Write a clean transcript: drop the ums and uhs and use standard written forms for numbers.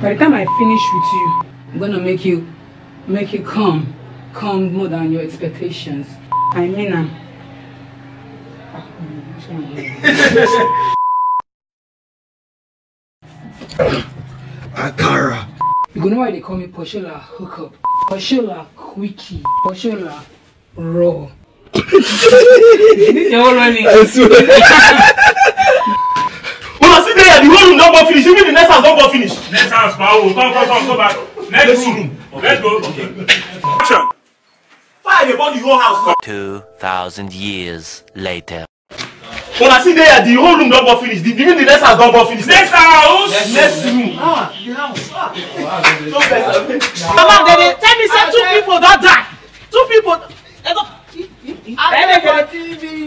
By the time I finish with you, I'm gonna make you come more than your expectations. I mean, Akara. You know why they call me Poshola Hookup, Poshola Quickie, Poshola Raw. This is all running. I swear. When I sit there, the whole room don't go finish. Even the next house don't go finish. Next house, Paul. Come back. Next room. Let's go. Okay. Action. Fire about the whole house. 2,000 years later. When I sit there, the whole room don't go finish. Even the next house don't go finish. Next house. Next room. The house. Mama, they tell me say 2 people don't die. 2 people. I'm